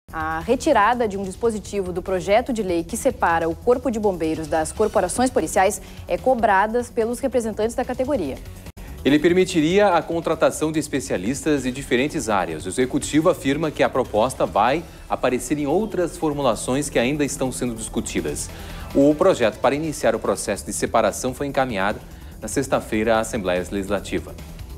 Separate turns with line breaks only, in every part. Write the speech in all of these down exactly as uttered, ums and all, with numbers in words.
A retirada de um dispositivo do projeto de lei que separa o Corpo de Bombeiros das corporações policiais é cobrada pelos representantes da categoria.
Ele permitiria a contratação de especialistas de diferentes áreas. O Executivo afirma que a proposta vai aparecer em outras formulações que ainda estão sendo discutidas. O projeto para iniciar o processo de separação foi encaminhado na sexta-feira à Assembleia Legislativa.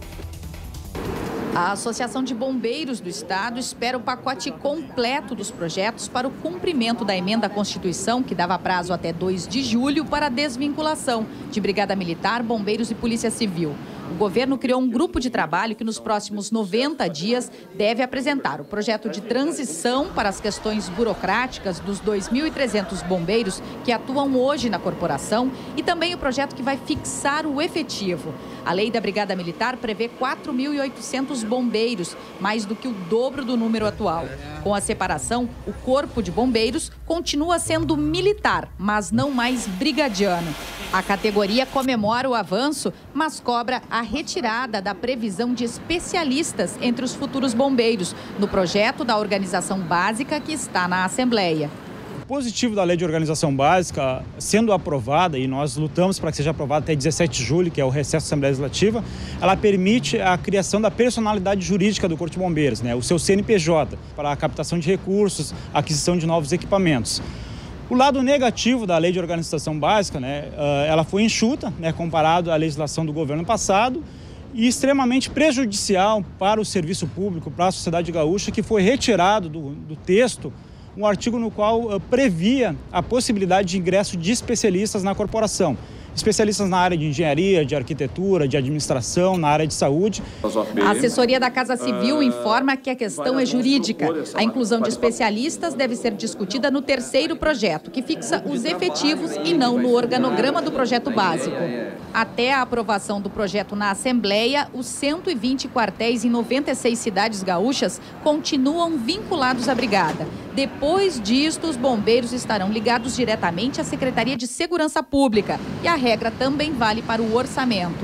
A Associação de Bombeiros do Estado espera o pacote completo dos projetos para o cumprimento da emenda à Constituição, que dava prazo até dois de julho para a desvinculação de Brigada Militar, Bombeiros e Polícia Civil. O governo criou um grupo de trabalho que nos próximos noventa dias deve apresentar o projeto de transição para as questões burocráticas dos dois mil e trezentos bombeiros que atuam hoje na corporação e também o projeto que vai fixar o efetivo. A lei da Brigada Militar prevê quatro mil e oitocentos bombeiros, mais do que o dobro do número atual. Com a separação, o Corpo de Bombeiros continua sendo militar, mas não mais brigadiano. A categoria comemora o avanço, mas cobra a retirada da previsão de especialistas entre os futuros bombeiros no projeto da organização básica que está na Assembleia.
O positivo da Lei de Organização Básica, sendo aprovada, e nós lutamos para que seja aprovada até dezessete de julho, que é o recesso da Assembleia Legislativa, ela permite a criação da personalidade jurídica do Corpo de Bombeiros, né, o seu C N P J, para a captação de recursos, aquisição de novos equipamentos. O lado negativo da Lei de Organização Básica, né, ela foi enxuta, né, comparado à legislação do governo passado, e extremamente prejudicial para o serviço público, para a sociedade gaúcha, que foi retirado do, do texto um artigo no qual uh, previa a possibilidade de ingresso de especialistas na corporação. Especialistas na área de engenharia, de arquitetura, de administração, na área de saúde.
A assessoria da Casa Civil informa que a questão é jurídica. A inclusão de especialistas deve ser discutida no terceiro projeto, que fixa os efetivos e não no organograma do projeto básico. Até a aprovação do projeto na Assembleia, os cento e vinte quartéis em noventa e seis cidades gaúchas continuam vinculados à Brigada. Depois disto, os bombeiros estarão ligados diretamente à Secretaria de Segurança Pública. E a regra também vale para o orçamento.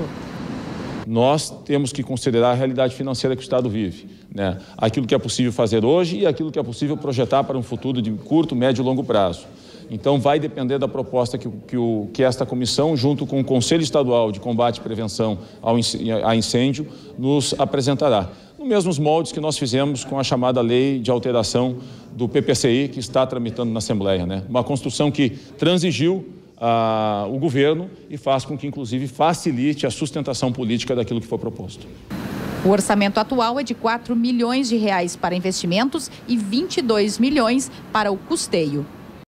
Nós temos que considerar a realidade financeira que o Estado vive, né? Aquilo que é possível fazer hoje e aquilo que é possível projetar para um futuro de curto, médio e longo prazo. Então, vai depender da proposta que, que, o, que esta comissão, junto com o Conselho Estadual de Combate e Prevenção ao, a Incêndio, nos apresentará. Nos mesmos moldes que nós fizemos com a chamada Lei de Alteração do P P C I, que está tramitando na Assembleia, né? Uma construção que transigiu a, o governo e faz com que, inclusive, facilite a sustentação política daquilo que for proposto.
O orçamento atual é de quatro milhões de reais para investimentos e vinte e dois milhões para o custeio.